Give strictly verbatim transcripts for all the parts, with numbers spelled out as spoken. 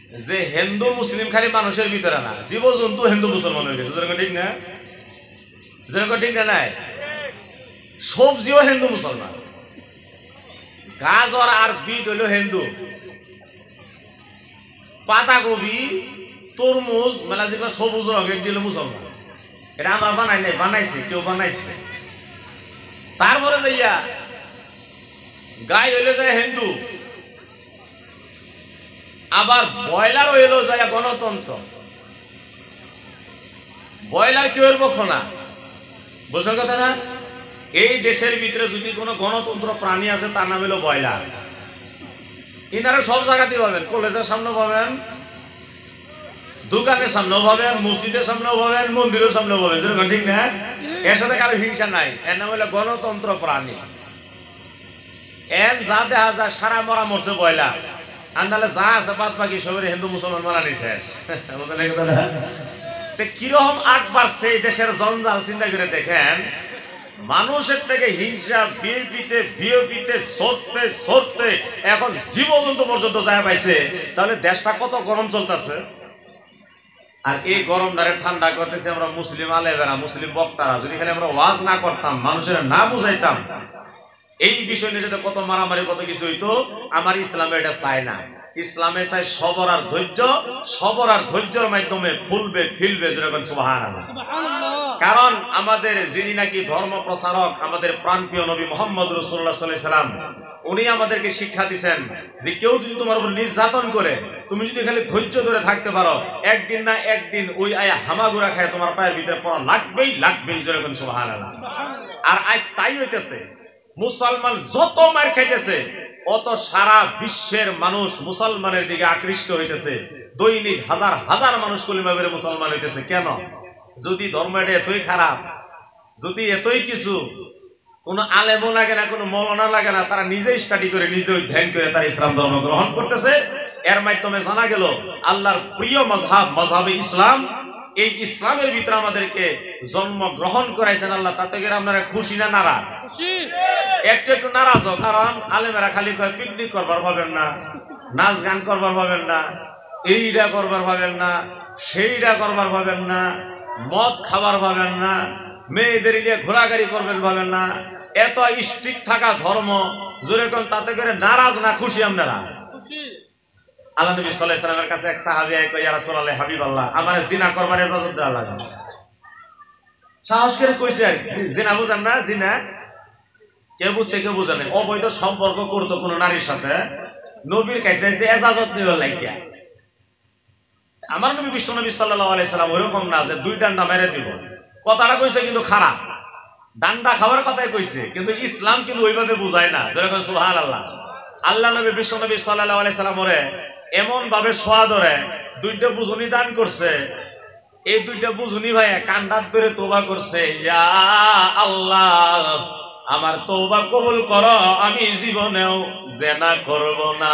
যে হিন্দু মুসলিম খালি মানুষের ভিতরে না, জীব জন্তু হিন্দু মুসলমান হয়ে গেছে। যেরকম ঠিক না, যেরকম ঠিক না নাই, সবজিও হিন্দু মুসলমান। গাজর আর বিট হইল হিন্দু, পাতাকপি তরমুজ মেলা যেগুলো সবুজ রঙের দিল মুসলমান। এটা আমরা বানাই নাই, বানাইছে কেউ বানাইছে। তারপরে যাইয়া গাই হইলে যায় হিন্দু, আবার ব্রয়লার হইল যায় গণতন্ত্র। ব্রয়লার কেউ এর পক্ষ না, বোঝার কথা না। এই দেশের ভিতরে যদি কোনো গণতন্ত্র প্রাণী আছে তার নাম হলো ব্রয়লার। ইনারা সব জায়গাতেই পাবেন, কলেজের সামনে পাবেন, দোকানের সামনেও পাবেন, মসজিদের সামনেও পাবেন, মন্দিরের সামনেও পাবেন। যেরকম ঠিক না, এর সাথে কারো হিংসা নাই। এর নাম হলো গণতন্ত্র প্রাণী। এন যা দেখা যায় সারা মরা মরছে ব্রয়লার, আন্দালে যা আছে বাদ বাকি সবের হিন্দু মুসলমান মানানি শেষ। কিরকম আগ বাড়ছে এই দেশের জঞ্জাল চিন্তা করে দেখেন। মানুষের থেকে হিংসা বিএপিতে বিএপিতে সরতে সরতে এখন জীবজন্তু পর্যন্ত যায় পাইছে। তাহলে দেশটা কত গরম চলতেছে। আর এই গরম দ্বারে ঠান্ডা করতেছে আমরা মুসলিম আলেমেরা, মুসলিম বক্তারা। যদি খালি আমরা ওয়াজ না করতাম, মানুষের না বুঝাইতাম, এই বিষয় নিয়ে যদি কত মারামারি কত কিছু হইতো। আমার ইসলামে এটা চায় না। ইসলামে চাই সবর আর ধৈর্য, সবর আর ধৈর্যের মাধ্যমে ফুলবে ফিলবে। যেরকম সুবহানাল্লাহ। কারণ আমাদের যিনি নাকি ধর্ম প্রচারক, আমাদের প্রাণপ্রিয় নবী মুহাম্মদ রাসূলুল্লাহ সাল্লাল্লাহু আলাইহি ওয়াসাল্লাম, উনি আমাদেরকে শিক্ষা দিয়েছেন যে কেউ যদি তোমার উপর নির্যাতন করে, তুমি যদি খালি ধৈর্য ধরে থাকতে পারো, একদিন না একদিন ওই আয়া হামাগুড়া খায় তোমার পায়ের ভিতরে পড়া লাগবেই লাগবেই। যেরকম সুবহানাল্লাহ। আর আজ তাই হইতেছে, মুসলমান যত মার খাইতেছে অত সারা বিশ্বের মানুষ মুসলমানের দিকে আকৃষ্ট হইতেছে। দৈনিক হাজার হাজার মানুষ কলিমা পড়ে মুসলমান হইতেছে। কেন? যদি ধর্মটা এতই খারাপ, যদি এতই কিছু, কোনো আলেমও লাগে না, কোনো মৌলানা লাগে না, তারা নিজেই স্টাডি করে নিজে ধ্যান করে তারা ইসলাম ধর্ম গ্রহণ করতেছে। এর মাধ্যমে জানা গেল আল্লাহর প্রিয় মাযহাব মাযহাবে ইসলাম, এই ইসলামের ভিতরে আমাদেরকে জন্ম গ্রহণ করাইছেন আল্লাহ। তাতে করে আপনারা খুশি না নারাজ? একটু একটু নারাজ। কারণ আলেমেরা খালি কয় পিকনিক করবার পাবেন না, নাচ গান করবার পাবেন না, এইটা করবার পাবেন না, সেইটা করবার পাবেন না, মদ খাবার পাবেন না, মেয়েদের নিয়ে ঘোরাঘুরি করবেন পাবেন না। এত স্ট্রিক্ট থাকা ধর্ম, যেরকম তাতে করে নারাজ না খুশি আপনারা? আল্লাহ নবী সাল্লাল্লাহু আলাইহি ওয়াসাল্লামের কাছে এক সাহাবী আয় কই, ইয়া রাসূলুল্লাহ হাবিবাল্লাহ, আমারে জিনা করবার ইজাজত দেওয়া লাগে। সাহস করে কইছে আর কি। জিনা বুঝেন না? জিনা কেউ বুঝছে কেউ বুঝে নাই। অবৈধ সম্পর্ক করতো কোন নারীর সাথে, নবীর কাছে এসে ইজাজত নেওয়ার লাগিয়া। আমার নবী বিশ্ব নবী সাল্লাল্লাহু আলাইহি সাল্লাম ওরকম না যে দুই ডান্ডা মেরে দিব। কথাটা কইছে কিন্তু খারাপ, ডান্ডা খাওয়ার কথাই কইছে, কিন্তু ইসলাম কিন্তু ওইভাবে বুঝায় না। যেরকম সুবহানাল্লাহ। আল্লাহ নবী বিশ্ব নবী সাল্লাল্লাহু আলাইহি সাল্লাম ওরে এমন ভাবে সোয়া ধরে দুইটা বুঝুনি দান করছে। এই দুইটা বুঝুনি ভাই কান্দাত ধরে তওবা করছে, ইয়া আল্লাহ আমার তওবা কবুল করো, আমি জীবনেও জিনা করব না।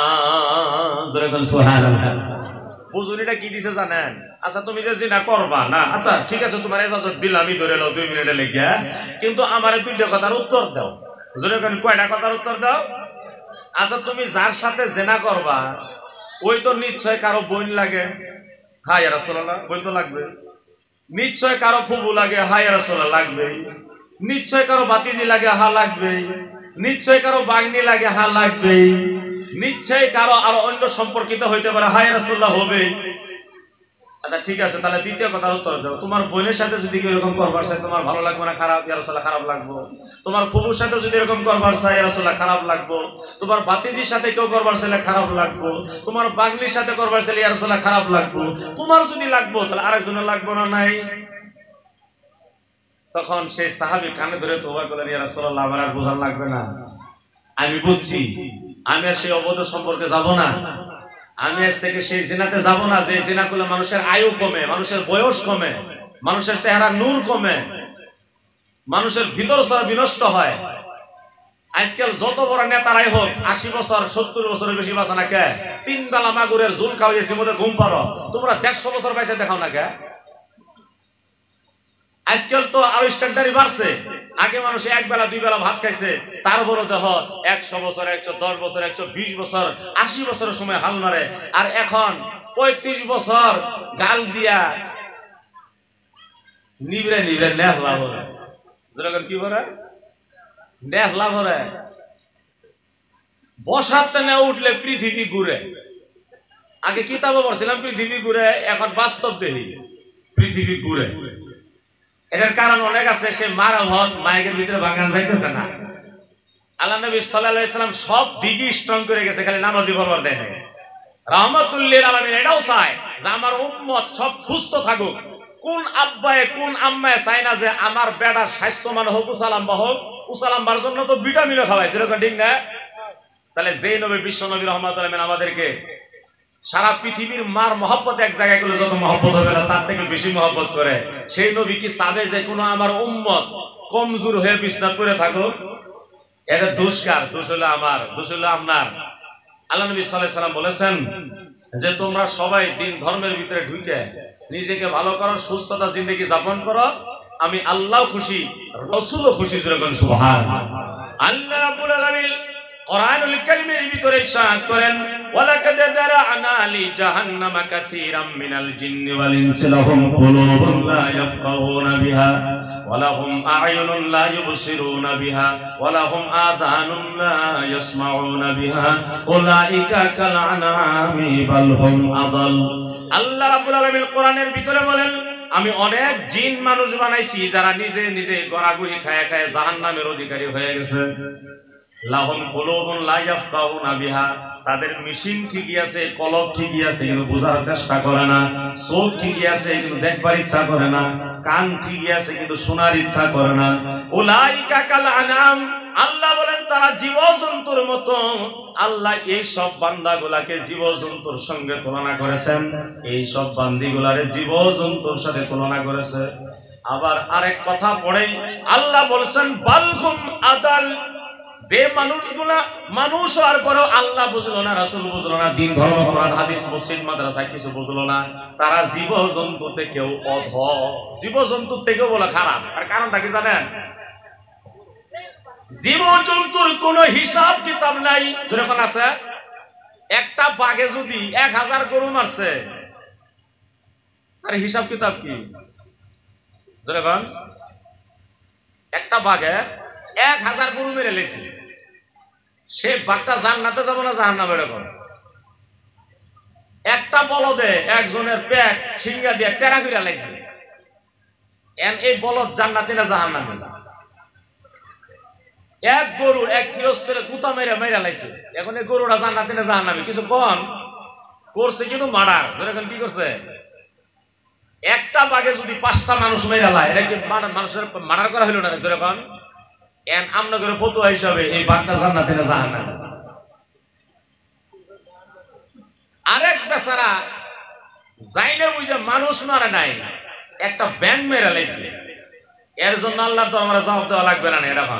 যেরকম সুবহানাল্লাহ। বুঝুনিটা কি দিছে জানেন? আচ্ছা তুমি যে জিনা করবা না, আচ্ছা ঠিক আছে তোমার ইজাজত দিলাম, আমি ধরে লও দুই মিনিটে লেগে, কিন্তু আমারে দুইটা কথার উত্তর দাও। যেরকম কয়টা কথার উত্তর দাও? আচ্ছা তুমি যার সাথে জিনা করবা ওই তো নিশ্চয় কারো বোন লাগে, হ্যাঁ ইয়া রাসূলুল্লাহ বোন তো লাগবে। নিশ্চয় কারো ফুফু লাগে, হ্যাঁ ইয়া রাসূলুল্লাহ লাগবে। নিশ্চয় কারো ভাতিজি লাগে, হ্যাঁ লাগবে। নিশ্চয় কারো বাগনি লাগে, হ্যাঁ লাগবে। নিশ্চয় কারো আরো অন্য সম্পর্কিত হইতে পারে, হ্যাঁ ইয়া রাসূলুল্লাহ হবে। আচ্ছা ঠিক আছে, তাহলে দ্বিতীয় কথার উত্তর দাও। তোমার বোনের সাথে যদি এরকম করবার চাই তোমার ভালো লাগবে না খারাপ? ইয়া রাসূলুল্লাহ খারাপ লাগবে। তোমার ফুফুর সাথে যদি এরকম করবার চাই ইয়া রাসূলুল্লাহ খারাপ লাগবে। তোমার ভাতিজির সাথে কেউ করবার চাইলে খারাপ লাগবে। তোমার বাগনির সাথে করবার চাইলে ইয়া রাসূলুল্লাহ খারাপ লাগবে। তোমার যদি লাগবে তাহলে আরেকজনের লাগবে না নাই? তখন সেই সাহাবী কানে ধরে তওবা করলেন, ইয়া রাসূলুল্লাহ আমার আর বোঝার লাগবে না, আমি বুঝছি, আমি আর সেই অবৈধ সম্পর্কে যাব না। আমি আজ থেকে সেই জিনাতে যাব না যে জিনা করলে মানুষের আয়ু কমে, মানুষের বয়স কমে, মানুষের চেহারা নূর কমে, মানুষের ভিতর সারা বিনষ্ট হয়। আজকাল যত বড় নেতারাই হোক আশি বছর সত্তর বছরের বেশি বাঁচে না কে? তিন বেলা মাগুরের ঝুল খাওয়াইছি মধ্যে ঘুম পারো, তোমরা দেড়শো বছর পাইছে দেখাও না কে? আজকাল তো আরো স্ট্যান্ডার্ডই বাড়ছে। আগে মানুষ এক বেলা দুই বেলা ভাত খাইছে, তারপরে দেহ একশো বছর, একশো দশ বছর, একশো বিশ বছর, আশি বছরের সময় হাল মারে। আর এখন পঁয়ত্রিশ বছর গাল দিয়া নিবরে নিবরে নেহ লাভ কি করে নেহ লাভ বসাতে না উঠলে পৃথিবী ঘুরে। আগে কিতাবে পড়ছিলাম পৃথিবী ঘুরে, এখন বাস্তব দেখি পৃথিবী ঘুরে। এটার কারণ অনেক আছে, সে মারা হক মাইকের ভিতরে বাগান যাইতেছে না। আল্লাহ নবী সাল্লাল্লাহু আলাইহি সাল্লাম সব দিকই স্ট্রং করে গেছে, খালি নামাজি বলবার দেখে। রাহমাতুল লিল আলামিন এটাও চায় যে আমার উম্মত সব সুস্থ থাকুক। কোন আব্বায়ে কোন আম্মায়ে চায় না যে আমার বেটা স্বাস্থ্যমান হোক, উসালাম্বা হোক? উসালাম্বার জন্য তো ভিটামিনও খাওয়ায়, যেরকম ঠিক না? তাহলে যে নবী বিশ্ব নবী রাহমাতুল আলামিন আমাদেরকে সারা পৃথিবীর মার মহব্বত এক জায়গায় করলে যত মহব্বত হবে না তার থেকে বেশি মহব্বত করে, সেই নবী কি চাবে যে কোনো আমার উম্মত কমজোর হয়ে বিছনা করে থাকুক? এটা দোষ কার? দোষ হলো আমার, দোষ হলো আপনার। আল্লাহ নবী সাল্লাল্লাহু আলাইহি সাল্লাম বলেছেন যে তোমরা সবাই দিন ধর্মের ভিতরে ঢুকে নিজেকে ভালো করো, সুস্থতা জিন্দেগি যাপন করো, আমি আল্লাহ খুশি, রাসূলও খুশি। যেরকম সুবহানাল্লাহ। আল্লাহ রাব্বুল আলামিন কোরআনুল কারীমের ভিতরে ইরশাদ করেন, ওয়ালাকাদ যারা'না লি জাহান্নামা কাসীরাম মিনাল জিন্নি ওয়াল ইনসি লাহুম কুলুবুন লা ইয়াফকাহুনা বিহা ওয়া লাহুম আ'য়ুনুন লা ইউবসিরুনা বিহা ওয়া লাহুম আযানুন লা ইয়াসমাউনা বিহা উলাইকা কাল আনআমি বাল হুম আদাল। আল্লাহ রাব্বুল আলামিন কোরআনের ভিতরে বলেন, আমি অনেক জিন মানুষ বানাইছি যারা নিজে নিজে গড়াগড়ি খায় খায় জাহান্নামের অধিকারী হয়ে গেছে। লাহুম কুলুবুন লা ইয়াফকাহুনা বিহা, তাদের মেশিন ঠিকই আছে, কলব ঠিকই আছে, কিন্তু বোঝার চেষ্টা করে না। চোখ ঠিকই আছে, কিন্তু দেখবার ইচ্ছা করে না। কান ঠিকই আছে, কিন্তু শোনার ইচ্ছা করে না। উলাইকা কাল আনাম, আল্লাহ বলেন তারা জীবজন্তুর মতো। আল্লাহ এই সব বান্দাগুলাকে জীবজন্তুর সঙ্গে তুলনা করেছেন, এই সব বান্দিগুলারে জীবজন্তুর সাথে তুলনা করেছে। আবার আরেক কথা পড়ে আল্লাহ বলেছেন বালহুম আদাল, যে মানুষগুলা মানুষ হওয়ার পরেও আল্লাহ বুঝলো না, রাসূল বুঝলো না, দিন ধর্ম কোরআন হাদিস মসজিদ মাদ্রাসা কিছু বুঝলো না, তারা জীবজন্তু থেকেও অধম, জীবজন্তুর থেকেও বলে খারাপ। আর কারণটা কি জানেন? জীবজন্তুর কোন হিসাব কিতাব নাই। যেরকম আছে একটা বাঘে যদি এক হাজার গরু মারছে, তার হিসাব কিতাব কি? যেরকম একটা বাঘে এক হাজার গরু মেরে লেছে, সে বাঘটা জান্নাতে যাবো না জাহান্নামে? এরকম একটা বলদে একজনের পেট সিংহা দিয়ে টেরা করে লাইছে, এই বলদ জান্নাতে না জাহান্নামে? এক গরু এক গৃহস্থের কুতা মেরে মেরে লাইছে, এখন এই গরুটা জান্নাতে না জাহান্নামে? কিছু কম করছে কিন্তু মার্ডার। যেরকম কি করছে? একটা বাঘে যদি পাঁচটা মানুষ মেরে লাই, এটা কি মানুষের মার্ডার করা হইল না? যেরকম এন আমরা করে ফতোয়া হিসাবে এই বাঘটা জান্নাতে না জাহান্নামে? আরেক বেচারা যাইলে বুঝে মানুষ মারে নাই, একটা ব্যাঙ মেরে লাইছে, এর জন্য আল্লাহর দরবারে জবাব দেওয়া লাগবে না? এরকম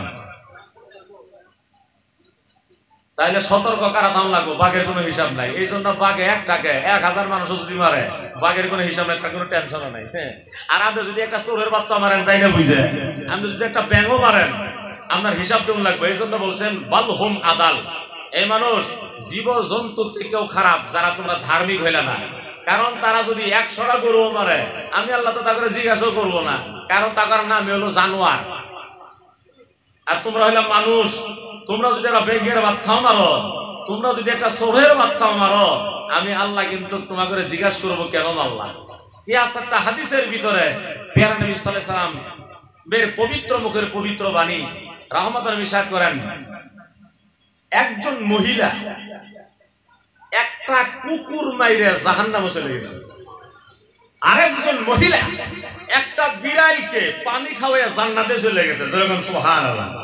তাইলে সতর্ক কারা দাম লাগবো? বাঘের কোনো হিসাব নাই। এই জন্য বাঘে একটাকে এক হাজার মানুষ যদি মারে, বাঘের কোনো হিসাব নাই, কোনো টেনশনও নাই। হ্যাঁ, আর আপনি যদি একটা চোরের বাচ্চা মারেন যাই না বুঝে, আপনি যদি একটা ব্যাঙও মারেন আপনার হিসাব দেওয়া লাগবে। এই জন্য বলছেন বাল হুম আদাল, এই মানুষ জীব জন্তুর থেকেও খারাপ যারা তোমরা ধার্মিক হইলে না। কারণ তারা যদি একশোটা গরু মারে, আমি আল্লাহ তো তাকে জিজ্ঞাসাও করবো না, কারণ তার নাম হলো জানোয়ার। আর তোমরা হইলাম মানুষ, তোমরা যদি একটা বেগের বাচ্চাও মারো, তোমরা যদি একটা চোরের বাচ্চাও মারো, আমি আল্লাহ কিন্তু তোমাকে জিজ্ঞাসা করবো কেন মারলা। সিয়াসাতটা হাদিসের ভিতরে পেয়ারা নবী সাল্লাল্লাহু আলাইহি সাল্লাম বের পবিত্র মুখের পবিত্র বাণী রাহমাতুল ইরশাদ করেন, একজন মহিলা একটা কুকুর মাইরে জাহান্নামে চলে গেছে, আরেকজন মহিলা একটা বিড়ালকে পানি খাওয়াইয়া জান্নাতে চলে গেছে। যেরকম সুবহানাল্লাহ।